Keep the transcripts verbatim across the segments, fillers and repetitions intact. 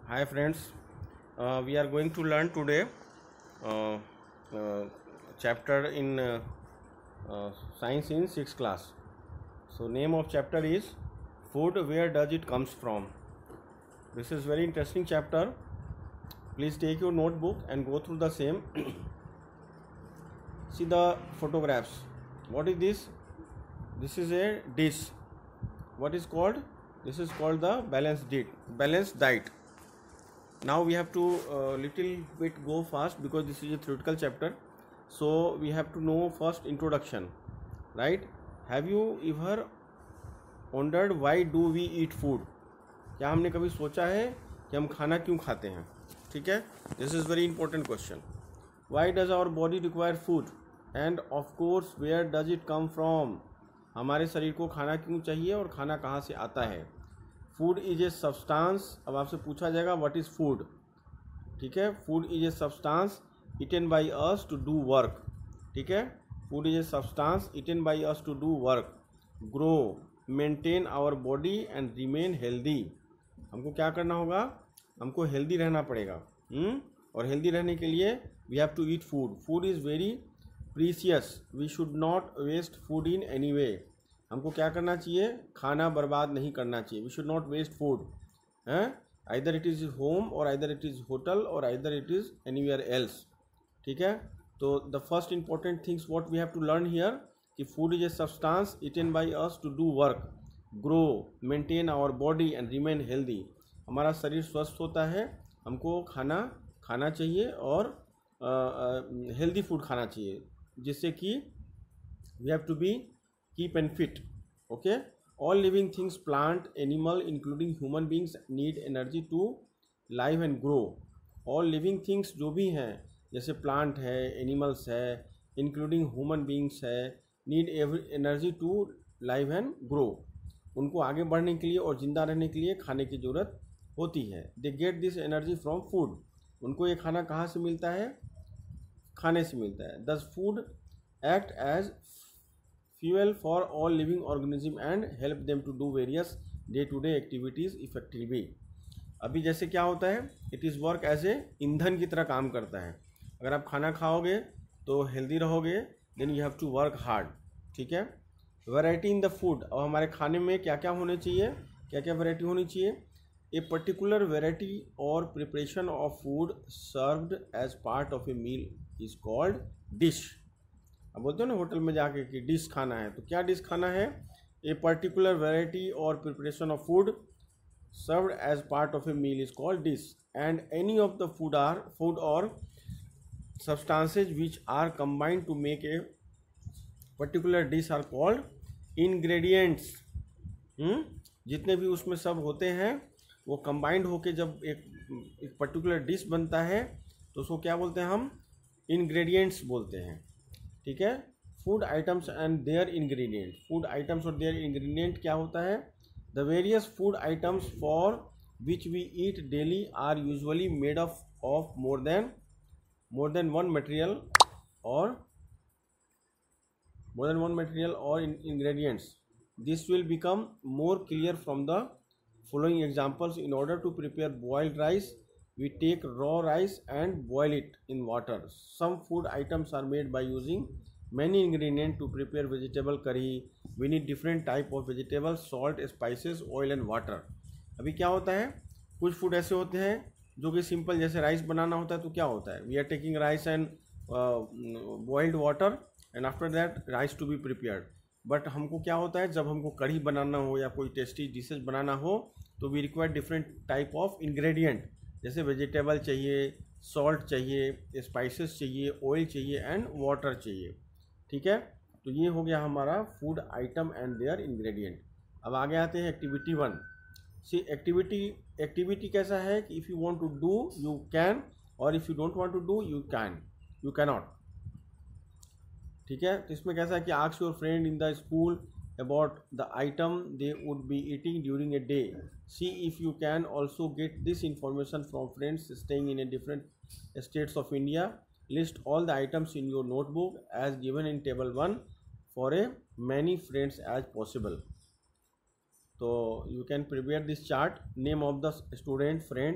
Hi friends, uh, we are going to learn today uh, uh, chapter in uh, uh, science in sixth class. So name of chapter is food, where does it comes from. This is very interesting chapter. Please take your notebook and go through the same. See the photographs. What is this? This is a dish. What is called? This is called the balanced diet. Balanced diet. Now we have to uh, little bit go fast because this is a theoretical chapter, so we have to know first introduction, right? Have you ever wondered why do we eat food? क्या हमने कभी सोचा है कि हम खाना क्यों खाते हैं? ठीक है, this is very important question. Why does our body require food and of course where does it come from. हमारे शरीर को खाना क्यों चाहिए और खाना कहाँ से आता है? Food is a substance. अब आपसे पूछा जाएगा व्हाट इज़ फूड. ठीक है, food is a substance eaten by us to do work. ठीक है, food is a substance eaten by us to do work, grow, maintain our body and remain healthy. हमको क्या करना होगा? हमको हेल्दी रहना पड़ेगा. हुँ? और हेल्दी रहने के लिए we have to eat food. Food is very precious. We should not waste food in any way. हमको क्या करना चाहिए? खाना बर्बाद नहीं करना चाहिए. We should not waste food. हैं, either it is home or either it is hotel or either it is anywhere else. ठीक है, तो the first important things what we have to learn here कि food is a substance eaten by us to do work, grow, maintain our body and remain healthy. हमारा शरीर स्वस्थ होता है, हमको खाना खाना चाहिए और हेल्दी फूड खाना चाहिए जिससे कि we have to be keep and fit. Okay, all living things, plant, animal including human beings need energy to live and grow. all living things जो भी हैं जैसे प्लांट है, एनिमल्स है, इंक्लूडिंग ह्यूमन बींग्स है, need energy to live and grow. उनको आगे बढ़ने के लिए और ज़िंदा रहने के लिए खाने की ज़रूरत होती है. They get this energy from food. उनको ये खाना कहाँ से मिलता है? खाने से मिलता है. This food act as fuel for all living organism and help them to do various day to day activities effectively. अभी जैसे क्या होता है, it is work as a ईंधन की तरह काम करता है. अगर आप खाना खाओगे तो हेल्दी रहोगे, then you have to work hard. ठीक है, वैरायटी इन द फूड. और हमारे खाने में क्या क्या होने चाहिए, क्या क्या वैरायटी होनी चाहिए? A particular variety or preparation of food served as part of a meal is called dish. अब बोलते हो ना होटल में जाके कि डिश खाना है, तो क्या डिश खाना है? A particular variety or preparation of food served as part of a meal is called dish. And any of the food or food or substances which are combined to make a particular dish are called ingredients. जितने भी उसमें सब होते हैं वो combined होके जब एक एक पर्टिकुलर डिश बनता है तो उसको क्या बोलते हैं? हम इंग्रेडिएंट्स बोलते हैं. ठीक है, food items and their ingredient. Food items or their ingredient क्या होता है? The various food items for which we eat daily are usually made of of more than more than one material or more than one material or ingredients. This will become more clear from the following examples. In order to prepare boiled rice we take raw rice and boil it in water. Some food items are made by using many ingredients. To prepare vegetable curry we need different type of vegetables, salt, spices, oil and water. अभी क्या होता है, कुछ food ऐसे होते हैं जो कि सिंपल, जैसे राइस बनाना होता है तो क्या होता है? We are taking rice and boiled water and after that rice to be prepared. But हमको क्या होता है, जब हमको कढ़ी बनाना हो या कोई टेस्टी डिशेज बनाना हो तो we require different type of ingredient. जैसे वेजिटेबल चाहिए, सॉल्ट चाहिए, स्पाइसेस चाहिए, ऑयल चाहिए एंड वाटर चाहिए. ठीक है, तो ये हो गया हमारा food item and their ingredient. अब आगे आते हैं activity one. See activity activity कैसा है कि if you want to do you can और if you don't want to do you can you can not. ठीक है, तो इसमें कैसा है कि ask your friend in the school about the item they would be eating during a day. See if you can also get this information from friends staying in a different states of India. List all the items in your notebook as given in table one for a many friends as possible. So you can prepare this chart. Name of the student, friend,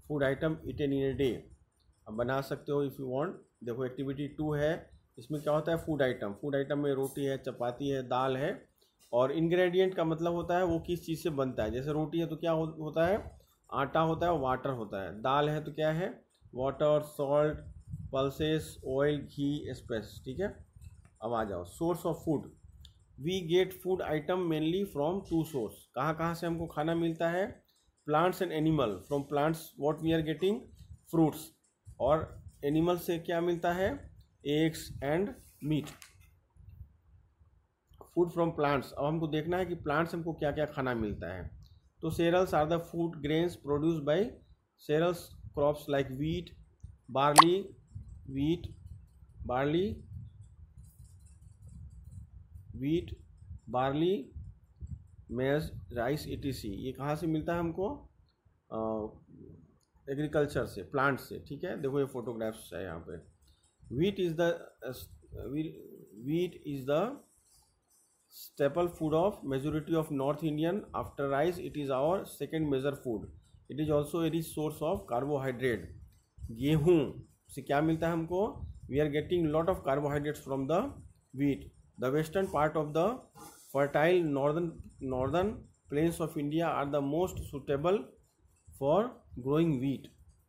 food item eaten in a day, अब बना सकते हो if you want. देखो activity two है, इसमें क्या होता है फूड आइटम, फूड आइटम में रोटी है, चपाती है, दाल है, और इंग्रेडिएंट का मतलब होता है वो किस चीज़ से बनता है। जैसे रोटी है तो क्या हो, होता है आटा होता है, वाटर होता है। दाल है तो क्या है water, salt, pulses, oil, ghee, spice. ठीक है, अब आ जाओ source of food. We get food item mainly from two source. कहाँ कहाँ से हमको खाना मिलता है? Plants and animal. From plants what we are getting? Fruits. और एनिमल से क्या मिलता है? Eggs and meat. Food from plants, अब हमको देखना है कि प्लांट्स हमको क्या क्या खाना मिलता है। तो cereals are the food grains produce by cereals crops like wheat, barley, wheat, barley, wheat, barley, maize, rice, etc. ये कहाँ से मिलता है हमको? एग्रीकल्चर से, प्लांट से। ठीक है, देखो ये फोटोग्राफ्स है यहाँ पे। Wheat is the wheat is the staple food of majority of North Indian. After rice, it is our second major food. It is also a rich source of carbohydrate. गेहूँ से क्या मिलता है हमको? We are getting lot of carbohydrates from the wheat. The western part of the fertile northern northern plains of India are the most suitable for growing wheat.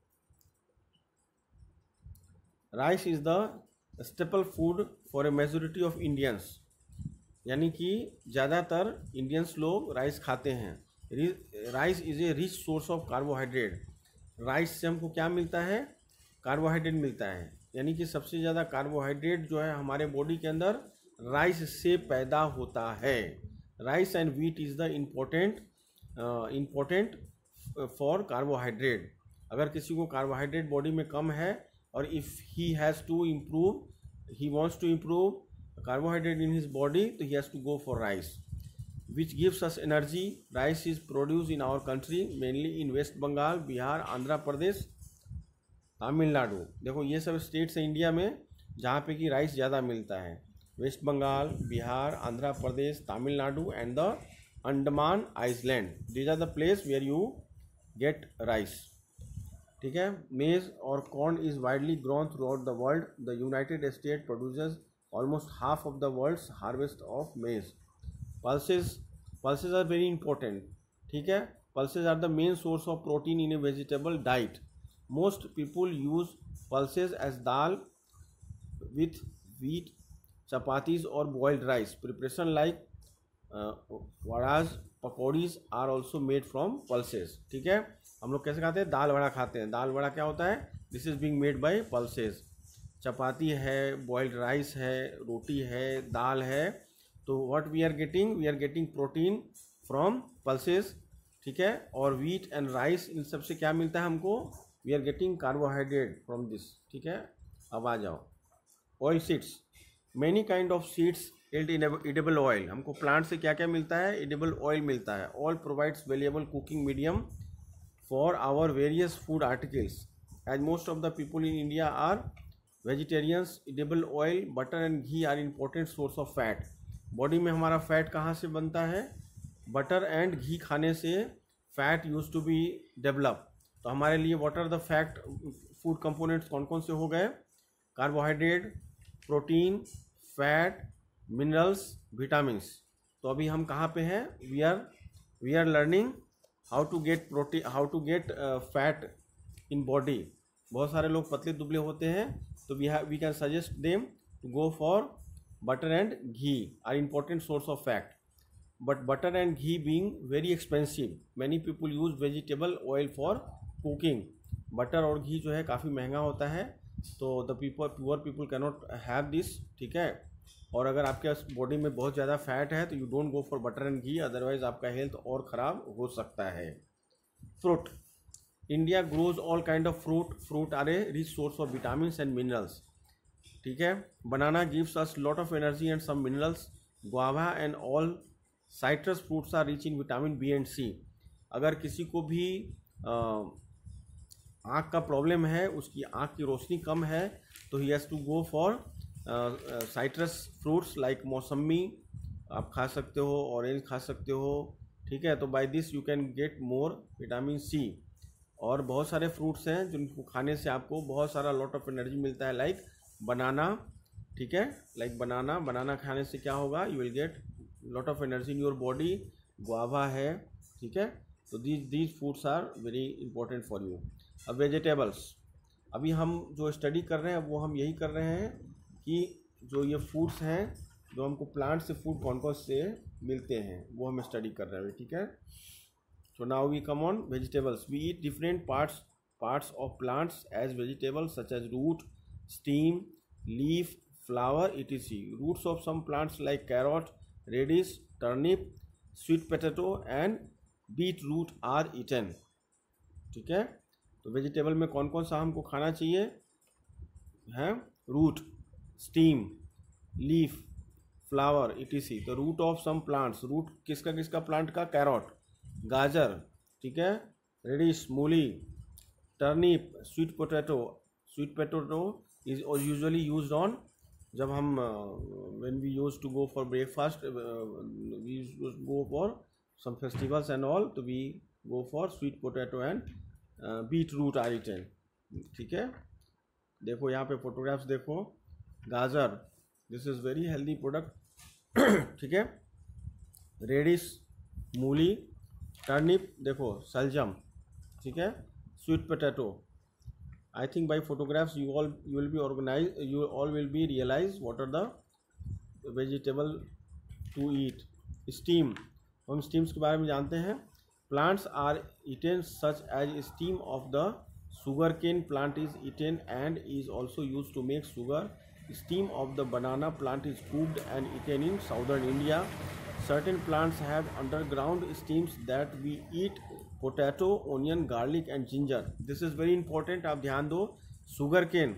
Rice is the staple food for a majority of Indians. यानी कि ज़्यादातर Indians लोग rice खाते हैं। Rice is a rich source of carbohydrate. Rice से हमको क्या मिलता है? कार्बोहाइड्रेट मिलता है। यानी कि सबसे ज़्यादा कार्बोहाइड्रेट जो है हमारे बॉडी के अंदर राइस से पैदा होता है। Rice and wheat is the important important for carbohydrate. अगर किसी को कार्बोहाइड्रेट बॉडी में कम है और if he has to improve, he wants to improve carbohydrate in his body, so he has to go for rice, which gives us energy. Rice is produced in our country mainly in West Bengal, Bihar, Andhra Pradesh, Tamil Nadu. देखो ये सब states हैं India में जहाँ पे कि rice ज़्यादा मिलता है। West Bengal, Bihar, Andhra Pradesh, Tamil Nadu and the Andaman island, these are the place where you get rice. ठीक है, मेज और corn is widely grown throughout the world. The United State produces almost half of the world's harvest of maize. Pulses, pulses are very important. ठीक है, pulses are the main source of protein in a vegetable diet. Most people use pulses as dal with wheat, chapatis or boiled rice. Preparation like uh, vadas, pakoris are also made from pulses. ठीक है, हम लोग कैसे खाते हैं? दाल वड़ा खाते हैं। दाल वड़ा क्या होता है? This is being made by pulses. Chapati है, बॉइल्ड राइस है, रोटी है, दाल है। तो what we are getting? We are getting protein from pulses. ठीक है, और वीट एंड राइस, इन सब से क्या मिलता है हमको? We are getting carbohydrate from this. ठीक है, अब आ जाओ oil seeds. Many kind of seeds yield edible oil. हमको प्लांट से क्या क्या मिलता है? एडिबल ऑयल मिलता है। Oil provides valuable cooking medium for our various food articles. As most of the people in India are vegetarians, edible oil, butter and ghee are important source of fat. Body में हमारा fat कहाँ से बनता है? Butter and ghee खाने से fat use to be develop. तो हमारे लिए what are the fat food components कौन कौन से हो गए? Carbohydrate, protein, fat, minerals, vitamins. तो अभी हम कहाँ पे हैं? We are we are learning how to get protein, how to get fat in body. बहुत सारे लोग पतले दुबले होते हैं, तो we have we can suggest them to go for butter and ghee are important source of fat. But butter and ghee being very expensive, many people use vegetable oil for cooking. Butter और घी जो है काफ़ी महंगा होता है, तो the people poor people can not have this. ठीक है, और अगर आपके बॉडी में बहुत ज़्यादा फैट है तो you don't go for butter and ghee, otherwise आपका हेल्थ और ख़राब हो सकता है। Fruit, India grows all kind of fruit. Fruit are a rich source of vitamins and minerals. ठीक है, banana gives us lot of energy and some minerals. Guava and all citrus fruits are rich in vitamin B and C. अगर किसी को भी आँख का problem है, उसकी आँख की रोशनी कम है, तो he has to go for citrus fruits like mosambi आप खा सकते हो, ऑरेंज खा सकते हो। ठीक है, तो by this you can get more vitamin C. और बहुत सारे फ्रूट्स हैं जिनको खाने से आपको बहुत सारा लॉट ऑफ एनर्जी मिलता है, लाइक बनाना, ठीक है, लाइक बनाना बनाना खाने से क्या होगा, you will get lot of energy in your body. Guava है, ठीक है, तो these these foods are very important for you. अब वेजिटेबल्स, अभी हम जो स्टडी कर रहे हैं वो हम यही कर रहे हैं कि जो ये फूड्स हैं जो हमको प्लांट से फूड कौन कौन से मिलते हैं वो हम स्टडी कर रहे हैं, ठीक है। So now we come on vegetables. We eat different parts parts of plants as vegetables such as root, stem, leaf, flower, et cetera. Roots of some plants like carrot, radish, turnip, sweet potato and beetroot are eaten. ठीक है, तो vegetable में कौन कौन सा हमको खाना चाहिए है, root, stem, leaf, flower, et cetera. तो root of some plants, root किसका किसका प्लांट का, कैरोट, गाजर, ठीक है, radish, mooli, turnip, sweet potato. Sweet potato is usually used on, जब हम when we use to go for breakfast, we go for some festivals and all, तो we go for sweet potato and beet root are eaten, ठीक है। देखो यहाँ पे photographs देखो, गाजर, this is very healthy product, ठीक है, रेडिश, मूली, टर्निप, देखो सलजम, ठीक है, sweet potato. I think by photographs you all you will be organize you all will be realize what are the vegetable to eat. Stem, हम stems के बारे में जानते हैं। Plants are eaten such as stem of the sugar cane plant is eaten and is also use to make sugar. Stem of the banana plant is cooked and eaten in southern India. Certain plants have underground stems that we eat, potato, onion, garlic and ginger. This is very important, आप ध्यान दो। sugar cane,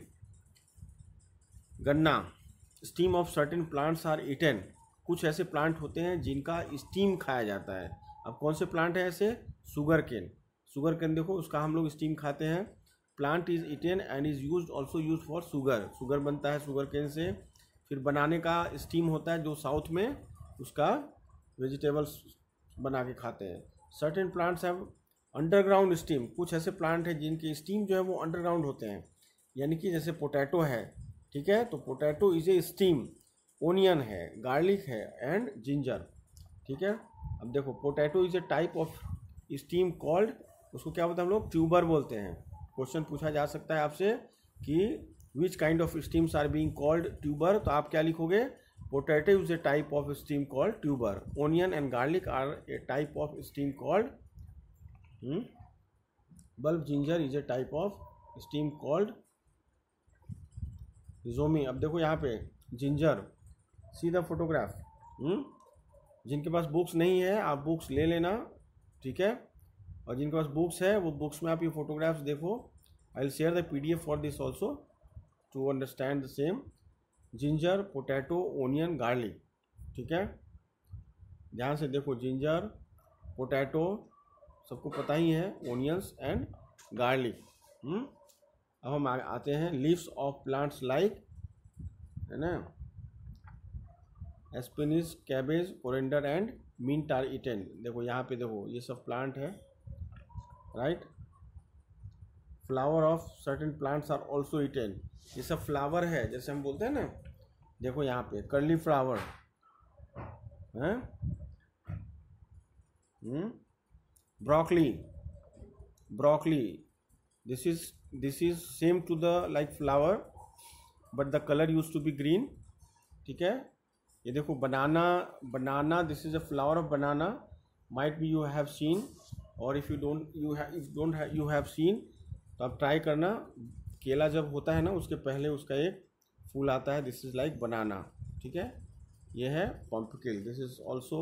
गन्ना, steam of certain plants are eaten. कुछ ऐसे plant होते हैं जिनका steam खाया जाता है। अब कौन से प्लांट है ऐसे, सुगर केन। सुगर केन देखो उसका हम लोग स्टीम खाते हैं। Plant is eaten and is use also use for sugar, sugar बनता है शुगर केन से। फिर बनाने का स्टीम होता है जो साउथ में, उसका वेजिटेबल्स बना के खाते हैं। Certain plants have underground stem, कुछ ऐसे प्लांट हैं जिनकी स्टीम जो है वो अंडरग्राउंड होते हैं, यानी कि जैसे पोटैटो है, ठीक है, तो potato is a stem. Onion है, गार्लिक है एंड जिंजर, ठीक है। अब देखो potato is a type of stem called, उसको क्या बोलते हैं हम लोग, ट्यूबर बोलते हैं। क्वेश्चन पूछा जा सकता है आपसे कि which kind of stems are being called tuber, तो आप क्या लिखोगे, potato is a type of steam called tuber. Onion and garlic are a type of steam called hmm? bulb. Ginger is a type of steam called rhizome. अब देखो यहाँ पे ginger, see the photograph. जिनके पास books नहीं है आप books ले लेना, ठीक है, और जिनके पास बुक्स है वो बुक्स में आप ये फोटोग्राफ्स देखो। I will share the PDF for this also to understand the same. Ginger, potato, onion, garlic, ठीक है, ध्यान से देखो, जिंजर, पोटैटो सबको पता ही है, ओनियंस एंड गार्लिक। अब हम आते हैं लीव्स ऑफ प्लांट्स लाइक, है ना, spinach, cabbage, coriander and mint are eaten. देखो यहाँ पे देखो ये सब प्लांट है, right. Flower of certain plants are also eaten, ये सब फ्लावर है जैसे हम बोलते हैं ना, देखो यहाँ पे कर्ली फ्लावर है, broccoli, broccoli, this is this is same to the like flower but the colour use to be green, ठीक है। ये देखो banana, banana, this is a flower of banana, might be you have seen, और if you don't you if don't you have seen तो आप try करना। केला जब होता है ना उसके पहले उसका एक फूल आता है, दिस इज लाइक बनाना, ठीक है। ये है पम्पकिन, दिस इज ऑल्सो।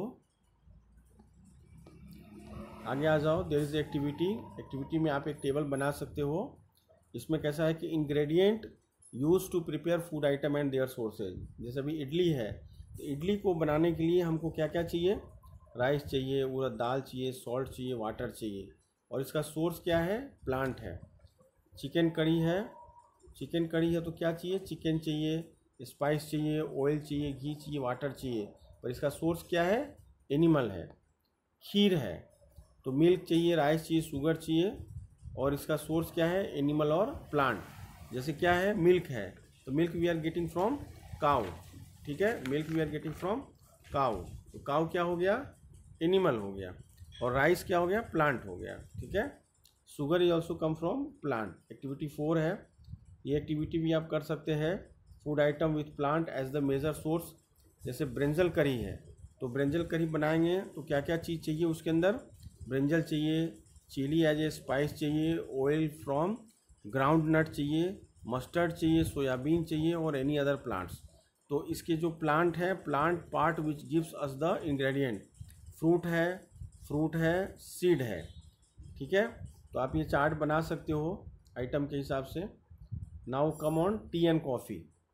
आगे आ जाओ, देयर इज एक्टिविटी। एक्टिविटी में आप एक टेबल बना सकते हो। इसमें कैसा है कि ingredient use to prepare food item and their sources. जैसे अभी इडली है, तो इडली को बनाने के लिए हमको क्या क्या चाहिए, राइस चाहिए, उड़द दाल चाहिए, सॉल्ट चाहिए, वाटर चाहिए, और इसका सोर्स क्या है, प्लांट है। चिकन करी है, चिकन करी है तो क्या चाहिए, चिकन चाहिए, स्पाइस चाहिए, ऑयल चाहिए, घी चाहिए, वाटर चाहिए, पर इसका सोर्स क्या है, एनिमल है। खीर है तो मिल्क चाहिए, राइस चाहिए, शुगर चाहिए, और इसका सोर्स क्या है, एनिमल और प्लांट। जैसे क्या है, मिल्क है, तो milk we are getting from cow, ठीक है, milk we are getting from cow. तो काउ क्या हो गया, एनिमल हो गया, और राइस क्या हो गया, प्लांट हो गया, ठीक है। Sugar is also come from plant. Activity four है, ये एक्टिविटी भी आप कर सकते हैं। Food item with plant as the major source. जैसे ब्रिंजल करी है, तो ब्रिंजल करी बनाएंगे तो क्या क्या चीज़ चाहिए उसके अंदर, ब्रिंजल चाहिए, चिली एज ए स्पाइस चाहिए, ऑयल फ्रॉम ग्राउंड नट चाहिए, मस्टर्ड चाहिए, सोयाबीन चाहिए, और एनी अदर प्लांट्स। तो इसके जो प्लांट है, plant part which gives us the ingredient, fruit है, फ्रूट है, सीड है, ठीक है। तो आप ये चार्ट बना सकते हो आइटम के हिसाब से। Now come on tea and coffee.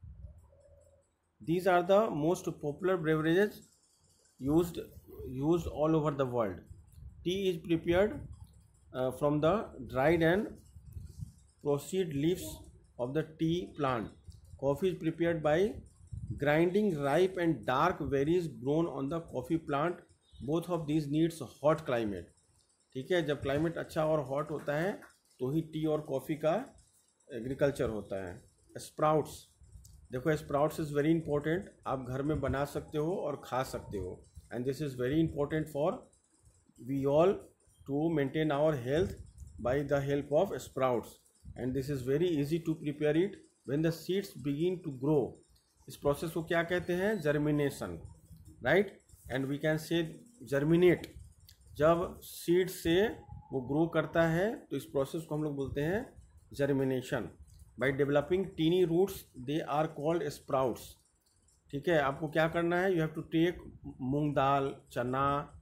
These are the most popular beverages used used all over the world. Tea is prepared uh, from the dried and processed leaves of the tea plant. Coffee is prepared by grinding ripe and dark berries grown on the coffee plant. Both of these needs hot climate. ठीक है, जब climate अच्छा और hot होता है तो ही tea और कॉफ़ी का एग्रीकल्चर होता है। स्प्राउट्स, देखो स्प्राउट्स इज़ वेरी इंपॉर्टेंट, आप घर में बना सकते हो और खा सकते हो, and this is very important for we all to maintain our health by the help of sprouts, and this is very easy to prepare it when the seeds begin to grow. इस process को क्या कहते हैं, germination, right, and we can say germinate. जब सीड से वो grow करता है तो इस प्रोसेस को हम लोग बोलते हैं germination. By developing tiny roots they are called sprouts, ठीक है। आपको क्या करना है, you have to take moong dal, chana,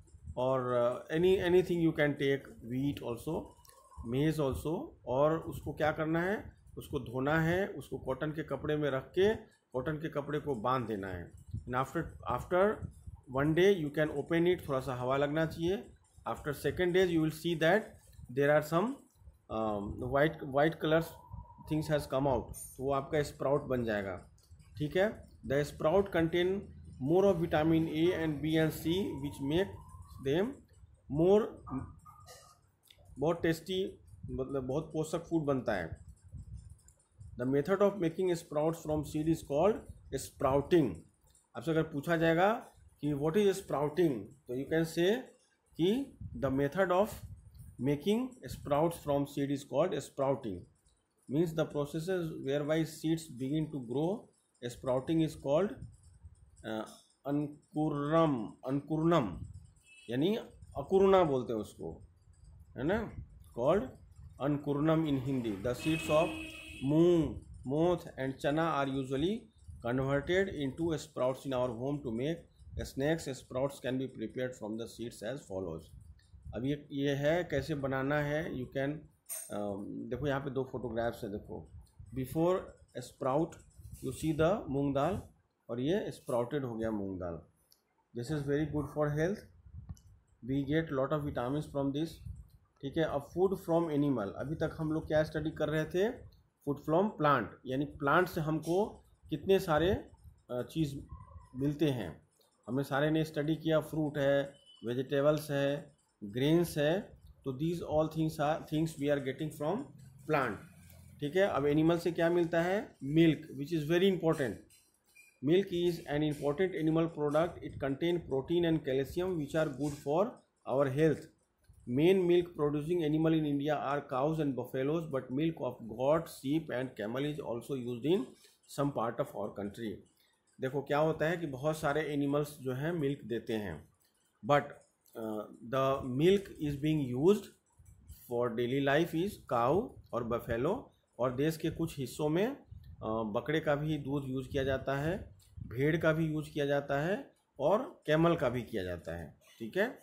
और any anything you can take, wheat also, maize also, और उसको क्या करना है, उसको धोना है, उसको कॉटन के कपड़े में रख के कॉटन के कपड़े को बांध देना है। And after after one day you can open it, थोड़ा सा हवा लगना चाहिए। After second days you will see that there are some white white colours things has come out, तो वो आपका स्प्राउट बन जाएगा, ठीक है। The sprout contain more of vitamin A and B and C which make them more, बहुत tasty, मतलब बहुत पोषक फूड बनता है। The method of making sprouts from seed is called sprouting. आपसे अगर पूछा जाएगा कि व्हाट इज स्प्राउटिंग, तो यू कैन से कि the method of making sprouts from seed is called sprouting. Means the processes whereby seeds begin to grow. Sprouting is called uh, अंकुरम, अंकुरनम, यानी अकुरना बोलते हैं उसको, है ना, called अंकुरनम in Hindi. The seeds of मूंग, मोठ and चना are usually converted into sprouts in our home to make snacks. Sprouts can be prepared from the seeds as follows. अब ये ये है कैसे बनाना है, यू कैन Uh, देखो यहाँ पे दो फोटोग्राफ्स है, देखो before sprout you see the moong dal, और ये स्प्राउटेड हो गया मूंग दाल। This is very good for health, we get lot of vitamins from this, ठीक है। अब फूड फ्रॉम एनिमल, अभी तक हम लोग क्या स्टडी कर रहे थे, फूड फ्रॉम प्लांट, यानी प्लांट से हमको कितने सारे चीज़ मिलते हैं, हमने सारे ने स्टडी किया। फ्रूट है, वेजिटेबल्स है, ग्रेन्स है, तो these all things are things we are getting from plant, ठीक है। अब एनिमल से क्या मिलता है, milk, which is very important. Milk is an important animal product, it contain protein and calcium which are good for our health. Main milk producing animal in India are cows and buffaloes, but milk of goat, sheep and camel is also use in some part of our country. देखो क्या होता है कि बहुत सारे animals जो हैं milk देते हैं, but the milk is being used for daily life is cow और बफेलो, और देश के कुछ हिस्सों में uh, बकरे का भी दूध यूज़ किया जाता है, भेड़ का भी यूज़ किया जाता है, और कैमल का भी किया जाता है, ठीक है।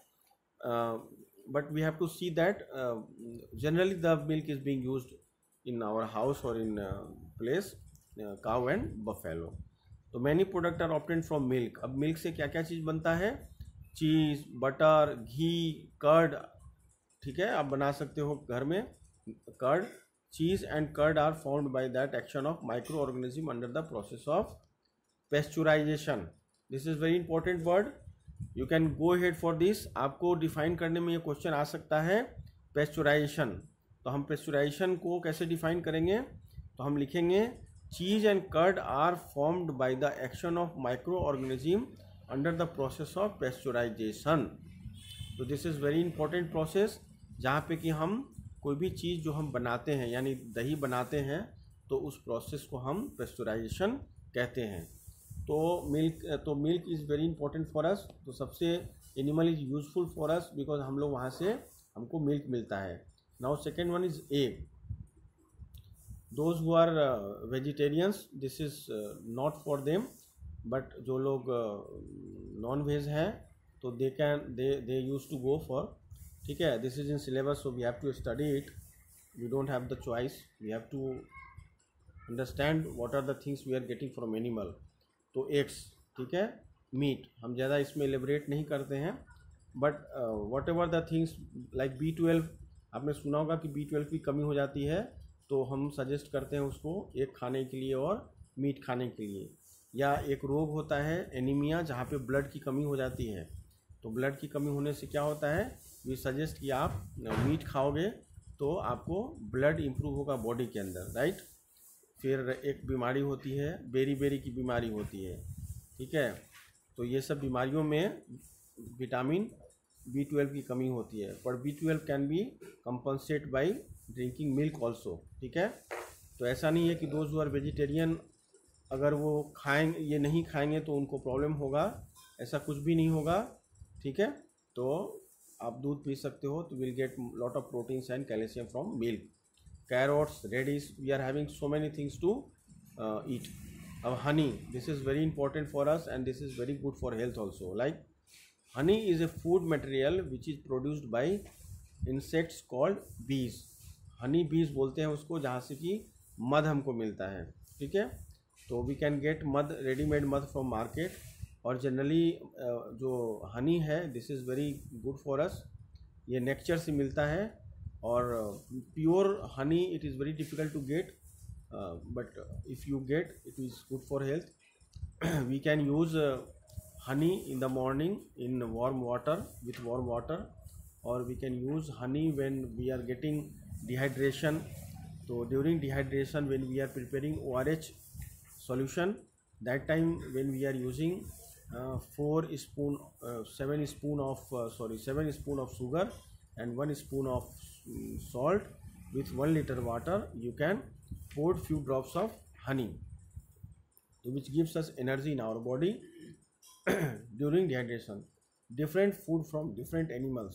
But we have to see that generally the milk is being used in our house और in place cow and buffalo. तो many product are obtained from milk. अब मिल्क से क्या क्या चीज़ बनता है, चीज़, बटर, घी, कर्ड, ठीक है, आप बना सकते हो घर में curd. Cheese and curd are found by that action of micro organism under the process of pasteurisation. This is very important word, you can go head for this. आपको डिफाइन करने में ये क्वेश्चन आ सकता है, पेस्चुराइजेशन, तो हम पेस्चुराइजेशन को कैसे डिफाइन करेंगे, तो हम लिखेंगे cheese and curd are formed by the action of micro organism under the process of pasteurisation. तो this is very important process, जहाँ पे कि हम कोई भी चीज़ जो हम बनाते हैं यानी दही बनाते हैं तो उस प्रोसेस को हम पेस्चुराइजेशन कहते हैं। तो मिल्क तो milk is very important for us. तो सबसे animal is useful for us because हम लोग वहाँ से हमको मिल्क मिलता है। Now second one is egg. Those who are vegetarians this is not for them, but जो लोग नॉन वेज हैं तो they can they they use to go for, ठीक है, this is in syllabus so we have to study it, we don't have the choice, we have to understand what are the things we are getting from animal. तो eggs, ठीक है, meet, हम ज़्यादा इसमें एलिब्रेट नहीं करते हैं, but whatever the things like B twelve, आपने सुना होगा कि बी ट्वेल्व की कमी हो जाती है तो हम सजेस्ट करते हैं उसको एग खाने के लिए और मीट खाने के लिए। या एक रोग होता है एनीमिया, जहाँ पे ब्लड की कमी हो जाती है, तो ब्लड की कमी होने से क्या होता है, वी सजेस्ट कि आप मीट खाओगे तो आपको ब्लड इम्प्रूव होगा बॉडी के अंदर, राइट। फिर एक बीमारी होती है बेरी बेरी की बीमारी होती है, ठीक है, तो ये सब बीमारियों में विटामिन बी ट्वेल्व की कमी होती है, पर B twelve can be compensate by drinking milk also, ठीक है। तो ऐसा नहीं है कि दोज हु आर वेजिटेरियन अगर वो खाएंगे ये नहीं खाएंगे तो उनको प्रॉब्लम होगा, ऐसा कुछ भी नहीं होगा, ठीक है। तो आप दूध पी सकते हो तो will get lot of proteins and calcium from milk. Carrots, radish, we are having so many things to eat. अब honey, this is very important for us and this is very good for health also. Like honey is a food material which is produced by insects called bees. Honey बीज बोलते हैं उसको, जहाँ से कि मध हमको मिलता है, ठीक है। तो we can get madh, readymade madh from market, और जनरली जो हनी है this is very good for us, ये नेचर से मिलता है, और pure honey it is very difficult to get, but if you get it is good for health. We can use honey in the morning in warm water with warm water, or we can use honey when we are getting dehydration. So during dehydration when we are preparing O R H solution, that time when we are using uh, four spoon uh, seven spoon of uh, sorry seven spoon of sugar and one spoon of um, salt with one liter water, you can pour few drops of honey, which gives us energy in our body during dehydration. Different food from different animals.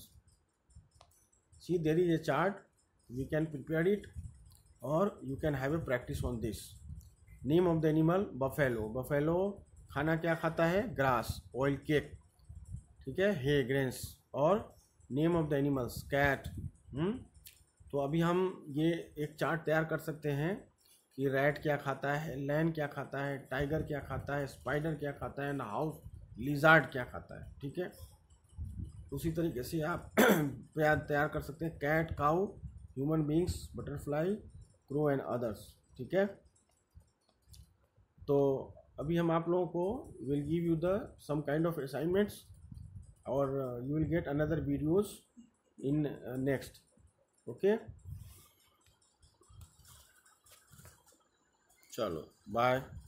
See, there is a chart, we can prepare it or you can have a practice on this. Name of the animal buffalo. Buffalo खाना क्या खाता है, grass, oil cake, ठीक है, hay, grains। और name of the animals cat। हम्म तो अभी हम ये एक चार्ट तैयार कर सकते हैं कि रैट क्या खाता है, लैन क्या खाता है, टाइगर क्या खाता है, स्पाइडर क्या खाता है, एंड हाउस लिजार्ड क्या खाता है, ठीक है। उसी तरीके से आप तैयार कर सकते हैं cat, cow, human beings, butterfly, crow and others, ठीक है। तो अभी हम आप लोगों को will give you the some kind of assignments, और you will get another videos in next, okay. चलो बाय।